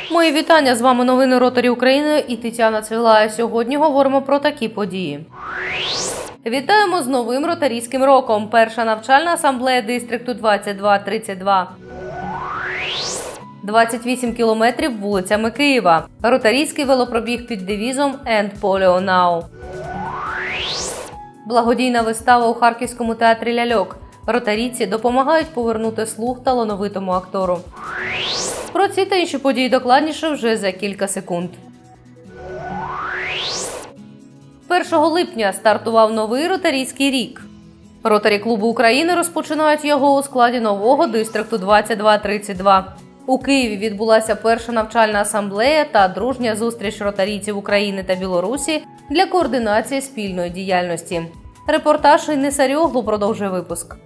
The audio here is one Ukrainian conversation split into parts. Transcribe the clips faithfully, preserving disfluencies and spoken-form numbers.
Мої вітання, з вами новини Ротарі України і Тетяна Цвілая. Сьогодні говоримо про такі події. Вітаємо з новим ротарійським роком. Перша навчальна асамблея дистрікту двадцять два тридцять два. двадцять вісім кілометрів вулицями Києва. Ротарійський велопробіг під девізом «End Polio Now». Благодійна вистава у Харківському театрі ляльок. Ротарійці допомагають повернути слух талановитому актору. Про ці та інші події докладніше вже за кілька секунд. першого липня стартував новий ротарійський рік. Ротарі клубу України розпочинають його у складі нового дистрикту двадцять два тридцять два. У Києві відбулася перша навчальна асамблея та дружня зустріч ротарійців України та Білорусі для координації спільної діяльності. Репортаж Інни Саріоглу продовжує випуск.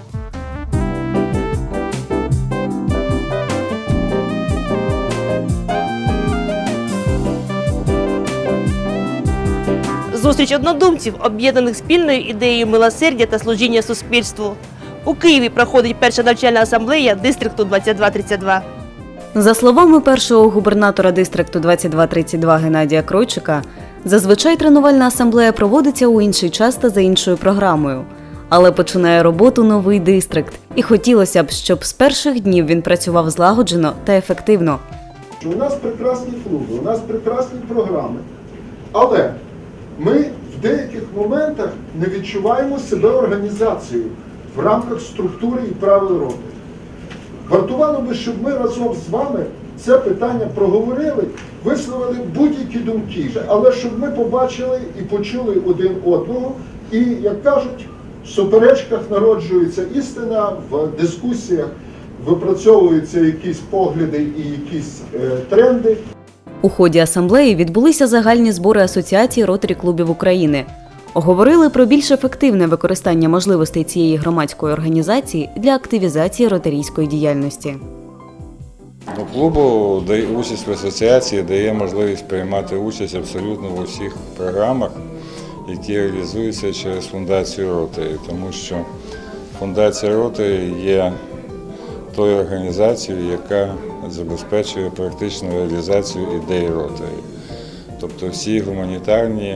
Зустріч однодумців, об'єднаних спільною ідеєю милосердя та служіння суспільству. У Києві проходить перша навчальна асамблея дистрикту двадцять два тридцять два. За словами першого губернатора дистрикту двадцять два тридцять два Геннадія Кройчика, зазвичай тренувальна асамблея проводиться у інший час та за іншою програмою. Але починає роботу новий дистрикт. І хотілося б, щоб з перших днів він працював злагоджено та ефективно. У нас прекрасні клуби, у нас прекрасні програми. Але ми в деяких моментах не відчуваємо себе організацією в рамках структури і правил роботи. Вартувало би, щоб ми разом з вами це питання проговорили, висловили будь-які думки, але щоб ми побачили і почули один одного. І, як кажуть, в суперечках народжується істина, в дискусіях випрацьовуються якісь погляди і якісь е, тренди. У ході асамблеї відбулися загальні збори Асоціації ротарі клубів України. Говорили про більш ефективне використання можливостей цієї громадської організації для активізації ротарійської діяльності. До клубу дає участь в асоціації, дає можливість приймати участь абсолютно в усіх програмах, які реалізуються через фундацію Ротарі, тому що фундація Ротарі є тою організацією, яка забезпечує практичну реалізацію ідеї Ротарі. Тобто всі гуманітарні,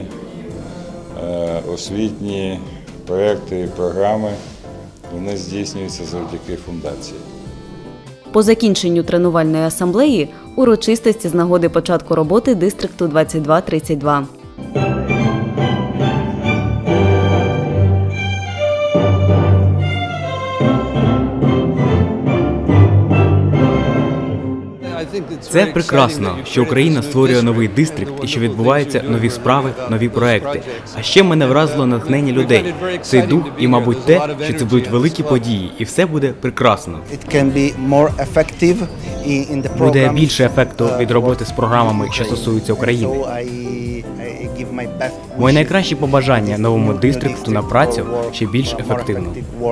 освітні проекти і програми, вони здійснюються завдяки фундації. По закінченню тренувальної асамблеї – урочистості з нагоди початку роботи дистрикту двадцять два тридцять два. Це прекрасно, що Україна створює новий дистрикт і що відбуваються нові справи, нові проекти. А ще мене вразило натхнення людей. Цей дух і, мабуть, те, що це будуть великі події, і все буде прекрасно. Буде більше ефекту від роботи з програмами, що стосуються України. Мої найкращі побажання новому дистрикту на працю ще більш ефективно.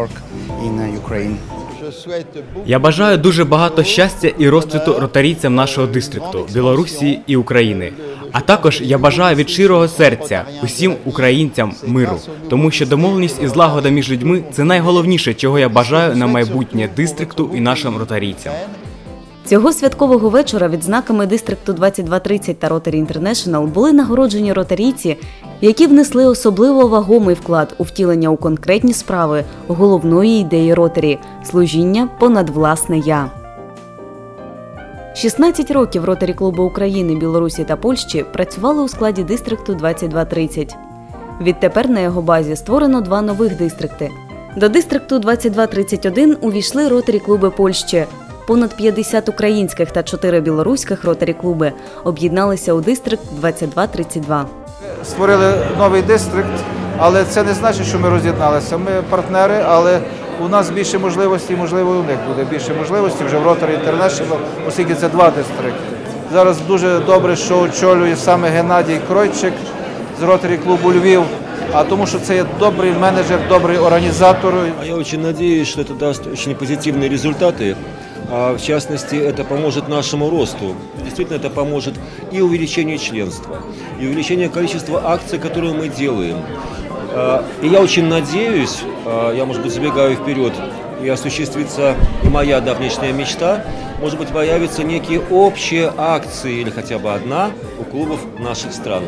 Я бажаю дуже багато щастя і розцвіту ротарійцям нашого дистрикту, Білорусі і України. А також я бажаю від щирого серця усім українцям миру, тому що домовленість і злагода між людьми – це найголовніше, чого я бажаю на майбутнє дистрикту і нашим ротарійцям. Цього святкового вечора відзнаками дистрикту двадцять два тридцять та Ротарі Інтернешнл були нагороджені ротарійці, які внесли особливо вагомий вклад у втілення у конкретні справи головної ідеї Ротарі – служіння понад власне «я». шістнадцять років Ротарі клубу України, Білорусі та Польщі працювали у складі дистрикту двадцять два тридцять. Відтепер на його базі створено два нових дистрикти. До дистрикту двадцять два тридцять один увійшли Ротарі клуби Польщі. Понад п'ятдесят українських та чотири білоруських ротарі клуби об'єдналися у дистрикт двадцять два тридцять два. Створили новий дистрикт, але це не значить, що ми роз'єдналися. Ми партнери, але у нас більше можливостей, можливо, у них буде більше можливостей вже в Ротарі Інтернешнл, оскільки це два дистрикти. Зараз дуже добре, що очолює саме Геннадій Кройчик з Ротарі клубу Львів, а тому что это добрый менеджер, добрый организатор. Я очень надеюсь, что это даст очень позитивные результаты. В частности, это поможет нашему росту. Действительно, это поможет и увеличению членства, и увеличению количества акций, которые мы делаем. И я очень надеюсь, я, может быть, забегаю вперед, и осуществится и моя давнишняя мечта, может быть, появятся некие общие акции или хотя бы одна у клубов наших стран.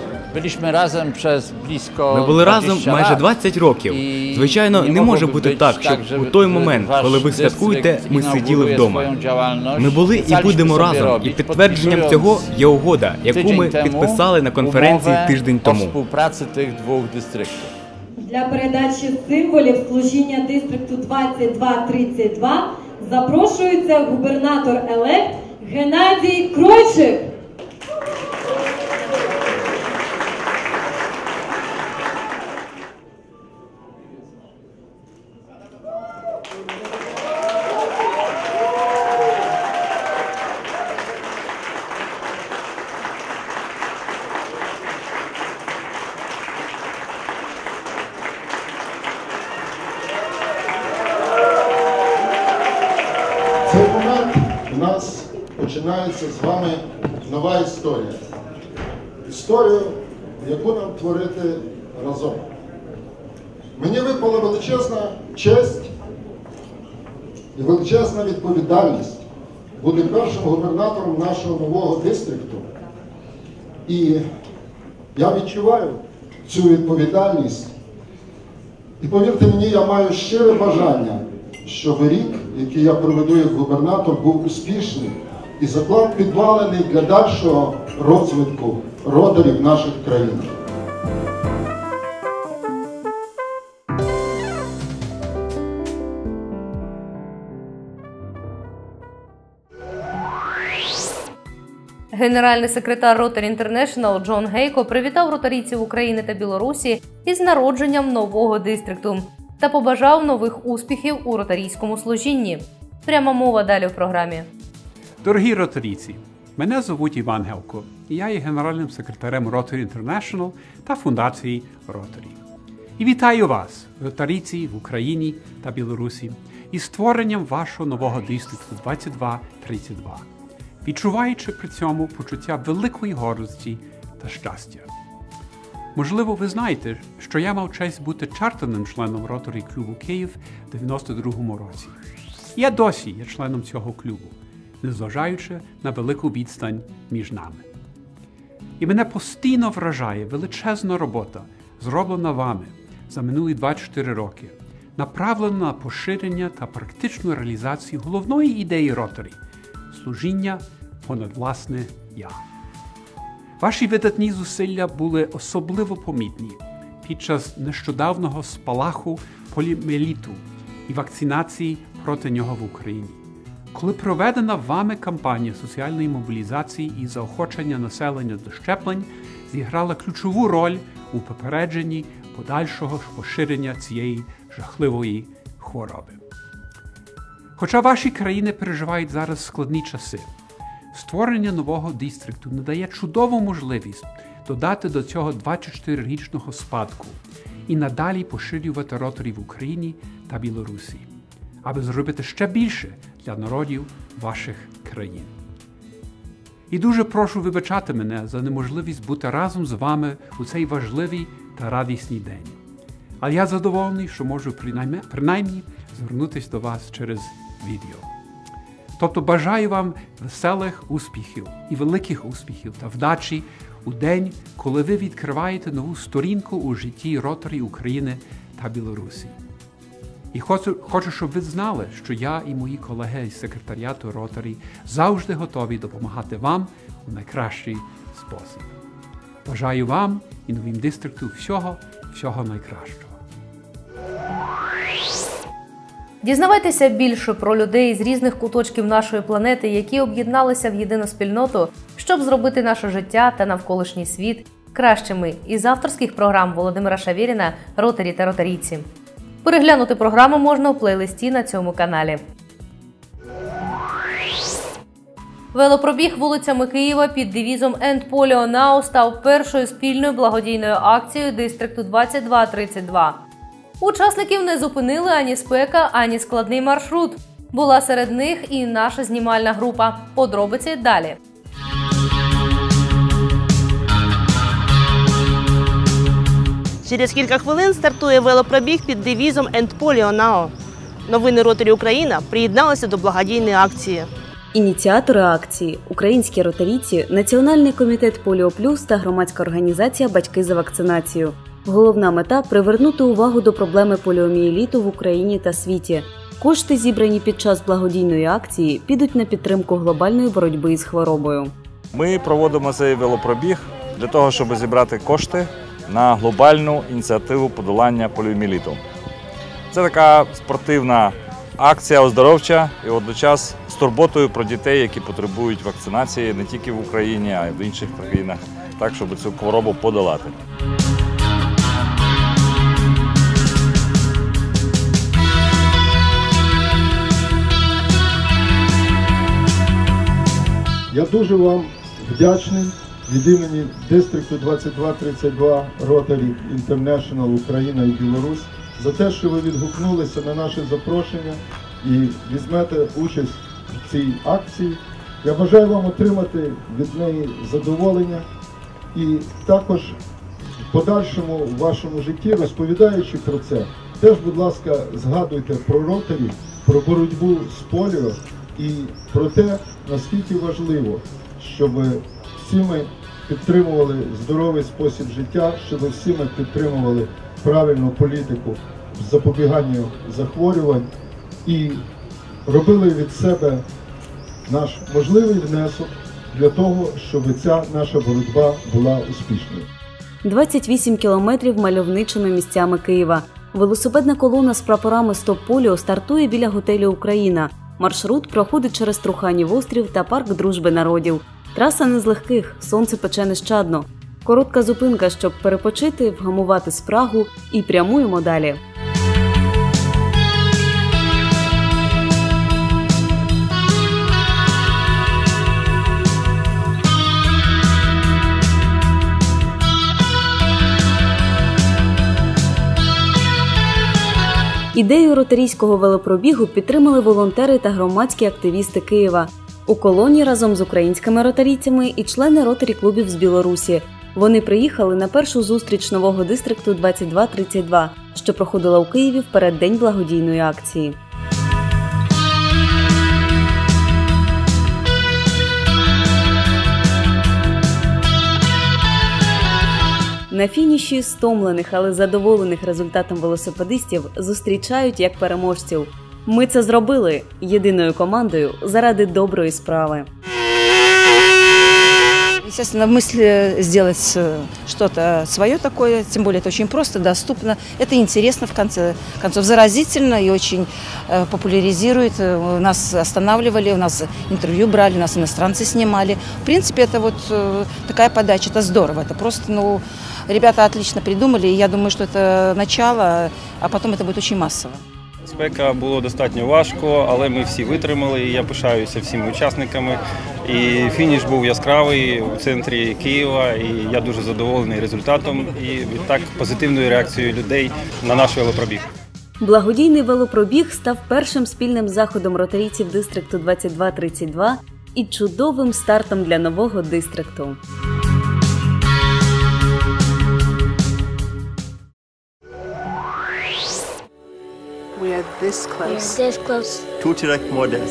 Ми були разом майже двадцять років. Звичайно, не може бути так, щоб у той момент, коли ви святкуєте, ми сиділи вдома. Ми були і будемо разом, і підтвердженням цього є угода, яку ми підписали на конференції тиждень тому. Для передачі символів служіння дистрикту двадцять два тридцять два запрошується губернатор-елект Геннадій Кройчик. В цей момент у нас починається з вами нова історія. Історію, яку нам творити разом. Мені випала величезна честь і величезна відповідальність бути першим губернатором нашого нового дистрикту. І я відчуваю цю відповідальність. І повірте мені, я маю щире бажання, щоб рік, який я проведу як губернатор, був успішний і заклад підвалений для дальшого розвитку ротарів наших країн. Генеральний секретар Rotary International Джон Гейко привітав ротарійців України та Білорусі із народженням нового дистрикту та побажав нових успіхів у ротарійському служінні. Пряма мова далі в програмі. Дорогі ротарійці, мене звуть Іван Гевко, і я є генеральним секретарем Rotary International та фундації Rotary. І вітаю вас, ротарійці в Україні та Білорусі, із створенням вашого нового дистрикту двадцять два тридцять два, відчуваючи при цьому почуття великої гордості та щастя. Можливо, ви знаєте, що я мав честь бути чартерним членом Rotary клубу Київ в дев'яносто другому році. Я досі є членом цього клубу, незважаючи на велику відстань між нами. І мене постійно вражає величезна робота, зроблена вами за минулі двадцять чотири роки, направлена на поширення та практичну реалізацію головної ідеї Rotary – служіння понад власне «я». Ваші видатні зусилля були особливо помітні під час нещодавнього спалаху поліомієліту і вакцинації проти нього в Україні, коли проведена вами кампанія соціальної мобілізації і заохочення населення до щеплень зіграла ключову роль у попередженні подальшого поширення цієї жахливої хвороби. Хоча ваші країни переживають зараз складні часи, створення нового дистрикту надає чудову можливість додати до цього двадцятичотирирічного спадку і надалі поширювати Rotary в Україні та Білорусі, аби зробити ще більше для народів ваших країн. І дуже прошу вибачати мене за неможливість бути разом з вами у цей важливий та радісний день. Але я задоволений, що можу принаймні, принаймні звернутися до вас через відео. Тобто бажаю вам веселих успіхів і великих успіхів та вдачі у день, коли ви відкриваєте нову сторінку у житті Rotary України та Білорусі. І хочу, хочу, щоб ви знали, що я і мої колеги з секретаріату Rotary завжди готові допомагати вам у найкращий спосіб. Бажаю вам і новим дистрикту всього, всього найкращого. Дізнавайтеся більше про людей з різних куточків нашої планети, які об'єдналися в єдину спільноту, щоб зробити наше життя та навколишній світ кращими із авторських програм Володимира Шавєріна «Ротарі та ротарійці». Переглянути програму можна у плейлисті на цьому каналі. Велопробіг вулицями Києва під девізом «End Polio Now» став першою спільною благодійною акцією дистрикту двадцять два тридцять два. Учасників не зупинили ані спека, ані складний маршрут. Була серед них і наша знімальна група. Подробиці далі. Через кілька хвилин стартує велопробіг під девізом «End Polio Now». Новини Ротарі Україна приєдналися до благодійної акції. Ініціатори акції – українські ротарійці, Національний комітет Поліо Плюс та громадська організація «Батьки за вакцинацію». Головна мета – привернути увагу до проблеми поліомієліту в Україні та світі. Кошти, зібрані під час благодійної акції, підуть на підтримку глобальної боротьби із хворобою. Ми проводимо цей велопробіг для того, щоб зібрати кошти на глобальну ініціативу подолання поліомієліту. Це така спортивна акція оздоровча і водночас з турботою про дітей, які потребують вакцинації не тільки в Україні, а й в інших країнах, так, щоб цю хворобу подолати. Я дуже вам вдячний від імені Дистрикту двадцять два тридцять два Rotary International Україна і Білорусь за те, що ви відгукнулися на наше запрошення і візьмете участь в цій акції. Я бажаю вам отримати від неї задоволення і також в подальшому в вашому житті, розповідаючи про це, теж, будь ласка, згадуйте про Rotary, про боротьбу з поліо і про те, наскільки важливо, щоб всі ми підтримували здоровий спосіб життя, щоб всі ми підтримували правильну політику в запобіганні захворювань і робили від себе наш можливий внесок для того, щоб ця наша боротьба була успішною. двадцять вісім кілометрів мальовничими місцями Києва. Велосипедна колона з прапорами «Стоп поліо» стартує біля готелю «Україна». Маршрут проходить через Труханів острів та парк Дружби народів. Траса не з легких, сонце пече нещадно. Коротка зупинка, щоб перепочити, вгамувати спрагу і прямуємо далі. Ідею ротарійського велопробігу підтримали волонтери та громадські активісти Києва. У колоні разом з українськими ротарійцями і члени ротарі-клубів з Білорусі. Вони приїхали на першу зустріч нового дистрикту двадцять два тридцять два, що проходила у Києві в переддень благодійної акції. На фініші стомлених, але задоволених результатом велосипедистів зустрічають як переможців. Ми це зробили єдиною командою заради доброї справи. Естественно, мысль сделать что-то свое такое, тем более это очень просто, доступно. Это интересно, в конце концов, заразительно и очень популяризирует. Нас останавливали, у нас интервью брали, нас иностранцы снимали. В принципе, это вот такая подача, это здорово. Это просто, ну, ребята отлично придумали, и я думаю, что это начало, а потом это будет очень массово. Спека було достатньо важко, але ми всі витримали, і я пишаюся всіма учасниками. І фініш був яскравий у центрі Києва, і я дуже задоволений результатом і відтак позитивною реакцією людей на наш велопробіг. Благодійний велопробіг став першим спільним заходом ротарійців дистрикту двадцять два тридцять два і чудовим стартом для нового дистрикту. We are this close. We are this close. Tuturak Modas.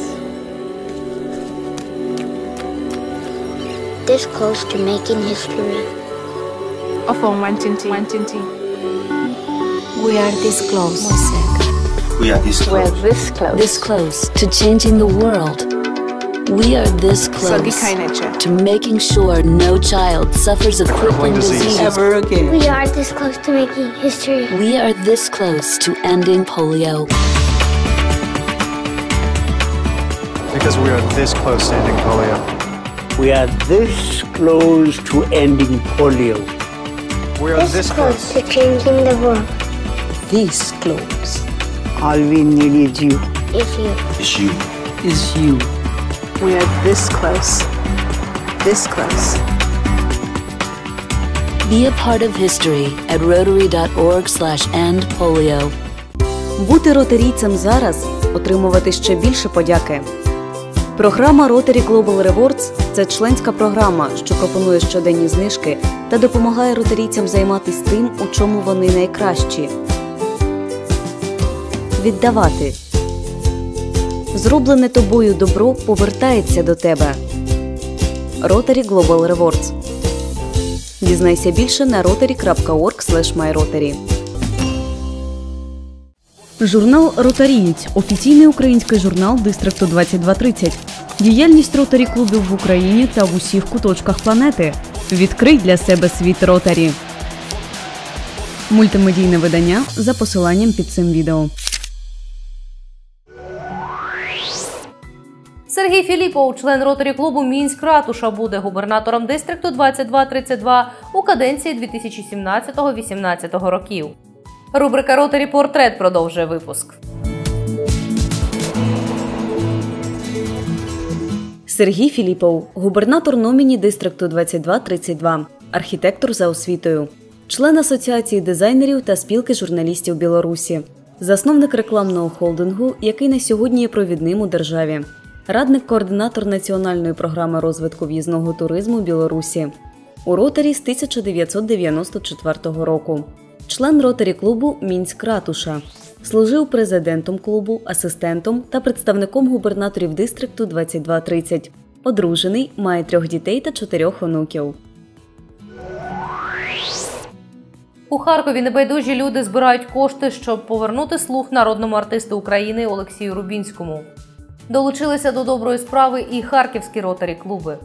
This close to making history. Ofon Wantinti. Wantinti. We are this close. We are this close. We are this close. This close to changing the world. We are this close to making sure no child suffers a crippling disease ever again. We are this close to making history. We are this close to ending polio. Because we are this close to ending polio. We are this close to ending polio. We are this, this close to changing the world. This close. All we need is you. Is you. Is you. Is you. We are this close. This close. Be a part of history at rotary dot org slash end polio. Бути ротарійцем зараз – отримувати ще більше подяки. Програма Rotary Global Rewards – це членська програма, що пропонує щоденні знижки та допомагає ротарійцям займатися тим, у чому вони найкращі. Віддавати зроблене тобою добро повертається до тебе. Rotary Global Rewards. Дізнайся більше на rotary крапка org слеш май ротарі. Журнал «Ротарієць» – офіційний український журнал Дистрикту двадцять два тридцять. Діяльність ротарі-клубів в Україні та в усіх куточках планети. Відкрий для себе світ ротарі. Мультимедійне видання за посиланням під цим відео. Сергій Філіпов, член ротарі-клубу Мінськ-Ратуша, буде губернатором Дистрикту двадцять два тридцять два у каденції дві тисячі сімнадцятого - вісімнадцятого років. Рубрика «Ротарі Портрет» продовжує випуск. Сергій Філіпов, губернатор номіні Дистрикту двадцять два тридцять два, архітектор за освітою, член Асоціації дизайнерів та спілки журналістів Білорусі, засновник рекламного холдингу, який на сьогодні є провідним у державі, радник-координатор Національної програми розвитку в'їзного туризму Білорусі. У ротарі з тисяча дев'ятсот дев'яносто четвертого року. Член ротарі-клубу Мінськ-Ратуша. Служив президентом клубу, асистентом та представником губернаторів Дистрикту двадцять два тридцять. Одружений, має трьох дітей та чотирьох онуків. У Харкові небайдужі люди збирають кошти, щоб повернути слух народному артисту України Олексію Рубінському. Долучилися до доброї справи і харківські ротарі-клуби.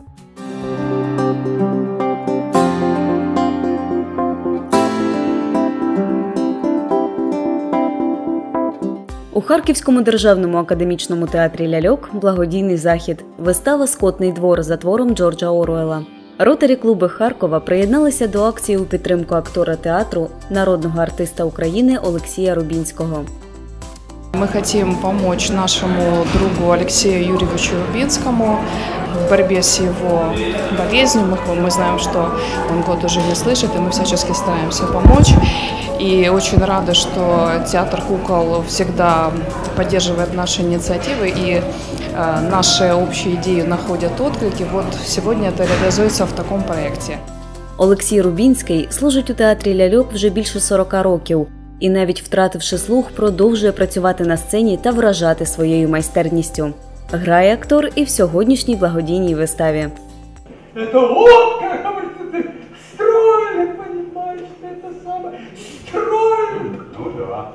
У Харківському державному академічному театрі «Ляльок» благодійний захід – вистава «Скотний двор» за твором Джорджа Оруелла. Ротарі-клуби Харкова приєдналися до акції у підтримку актора театру, народного артиста України Олексія Рубінського. Мы хотим помочь нашему другу Алексею Юрьевичу Рубинскому в борьбе с его болезнью. Мы, мы знаем, что он год уже не слышит, и мы всячески стараемся помочь. И очень рада, что театр кукол всегда поддерживает наши инициативы, и э, наши общие идеи находят отклики. Вот сегодня это реализуется в таком проекте. Олексій Рубінський служить у театрі «Ляльок» вже більше сорока років. І навіть втративши слух, продовжує працювати на сцені та вражати своєю майстерністю. Грає актор і в сьогоднішній благодійній виставі. Это вот, как говорится, ты строили, понимаешь, это самое, строили. Ну да.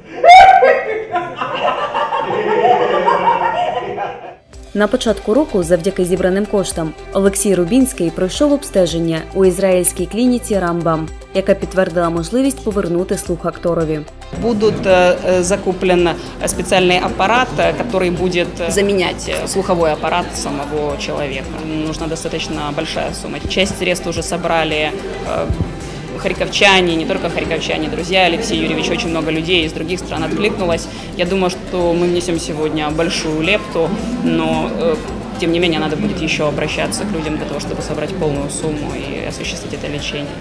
На початку року, завдяки зібраним коштам, Олексій Рубінський пройшов обстеження у ізраїльській клініці «Рамбам», яка підтвердила можливість повернути слух акторові. Будут закуплен специальный аппарат, который будет заменять слуховой аппарат самого человека. Нужна достаточно большая сумма. Часть средств уже собрали харьковчане, не только харьковчане, друзья Алексея Юрьевича, очень много людей из других стран откликнулось. Я думаю, что мы внесем сегодня большую лепту, но тем не менее надо будет еще обращаться к людям для того, чтобы собрать полную сумму и осуществить это лечение.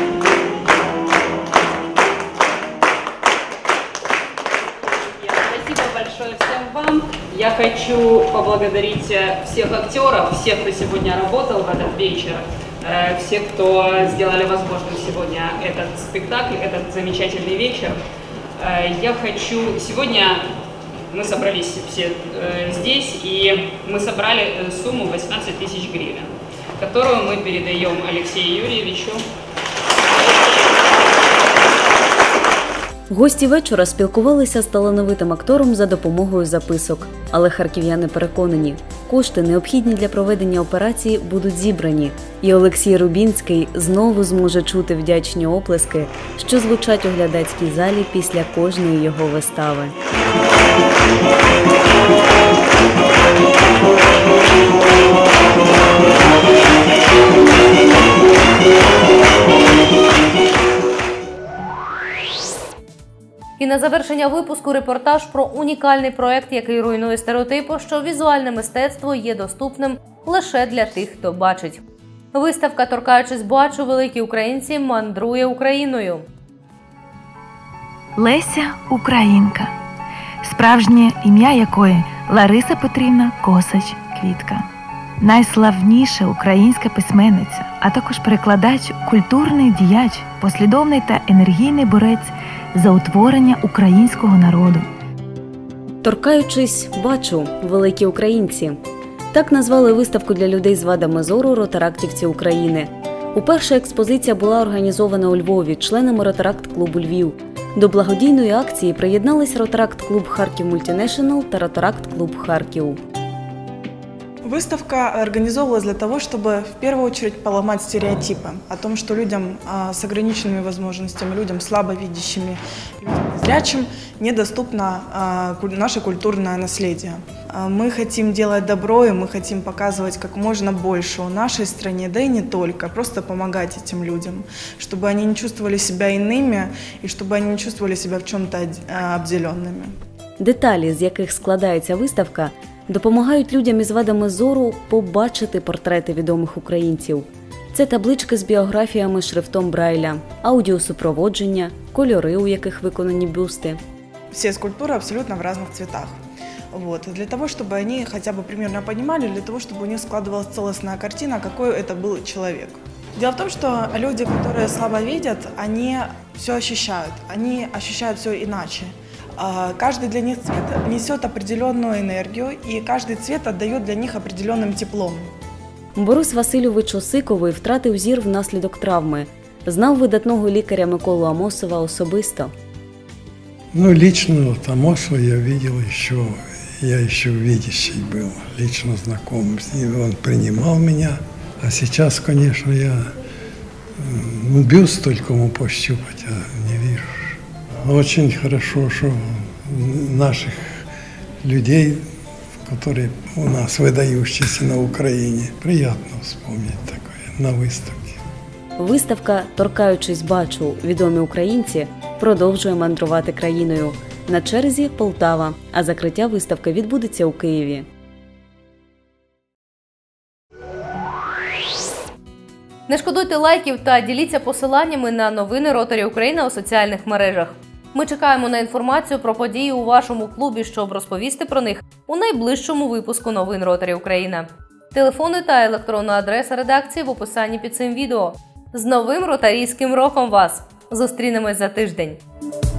Спасибо большое всем вам. Я хочу поблагодарить всех актеров, всех, кто сегодня работал в этот вечер. Все, кто сделали возможным сегодня этот спектакль, этот замечательный вечер. Я хочу... Сегодня мы собрались все здесь, и мы собрали сумму восемнадцать тысяч гривен, которую мы передаем Алексею Юрьевичу. Гості вечора спілкувалися з талановитим актором за допомогою записок. Але харків'яни переконані, кошти, необхідні для проведення операції, будуть зібрані. І Олексій Рубінський знову зможе чути вдячні оплески, що звучать у глядацькій залі після кожної його вистави. І на завершення випуску репортаж про унікальний проект, який руйнує стереотипи, що візуальне мистецтво є доступним лише для тих, хто бачить. Виставка «Торкаючись бачу, великі українці» мандрує Україною. Леся – українка, справжнє ім'я якої Лариса Петрівна Косач-Квітка. Найславніша українська письменниця, а також перекладач, культурний діяч, послідовний та енергійний борець за утворення українського народу. Торкаючись, бачу великі українці. Так назвали виставку для людей з вадами зору ротарактівці України. Уперше експозиція була організована у Львові членами Ротаракт-клубу Львів. До благодійної акції приєднались Ротаракт-клуб Харків Мультинешнл та Ротаракт-клуб Харків. Выставка организовывалась для того, чтобы в первую очередь поломать стереотипы о том, что людям с ограниченными возможностями, людям слабовидящим, людям незрячим недоступно наше культурное наследие. Мы хотим делать добро, и мы хотим показывать как можно больше о нашей стране, да и не только, просто помогать этим людям, чтобы они не чувствовали себя иными и чтобы они не чувствовали себя в чем-то обделенными. Деталі, з яких складається виставка, допомагають людям із вадами зору побачити портрети відомих українців. Це таблички з біографіями шрифтом Брайля, аудіосупроводження, кольори, у яких виконані бюсти. Все скульптуры абсолютно в разных цветах. Вот. Для того, чтобы они хотя бы примерно понимали, для того, чтобы у них складывалась целостная картина, какой это был человек. Дело в том, что люди, которые слабо видят, они все ощущают, они ощущают все иначе. Каждый для них цвет несет определенную энергию, и каждый цвет отдает для них определенным теплом. Борис Васильович Осиковий втратив зір внаслідок травми. Знав видатного лікаря Миколу Амосова особисто. Ну, лично Амосова я видел еще, я еще видящий был, лично знаком с ним. Он принимал меня, а сейчас, конечно, я ну, бюст только ему пощупать, а не вижу. Очень хорошо, что наших людей, которые у нас выдающиеся на Украине, приятно вспомнить такое на выставке. Виставка «Торкаючись, бачу. Відомі українці» продовжує мандрувати країною. На черзі Полтава, а закриття виставки відбудеться у Києві. Не шкодуйте лайків та діліться посиланнями на новини Ротарі України у соціальних мережах. Ми чекаємо на інформацію про події у вашому клубі, щоб розповісти про них у найближчому випуску новин Ротарі Україна. Телефони та електронна адреса редакції в описанні під цим відео. З новим ротарійським роком вас! Зустрінемось за тиждень!